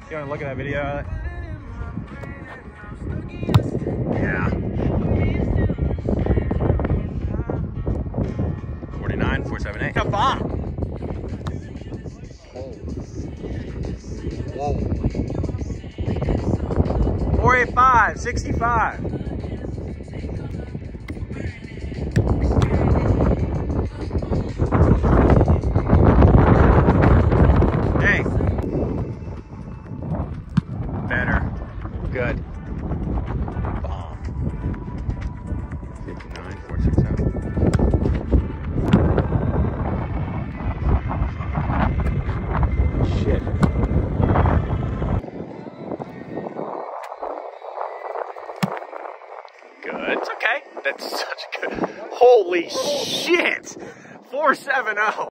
You want to look at that video? Yeah. 49, 478. Come on. Whoa. 485, 65. Dang. Better. Good. Bomb. 59, 467. Shit. Good. It's okay. That's such a good. Holy shit. 470.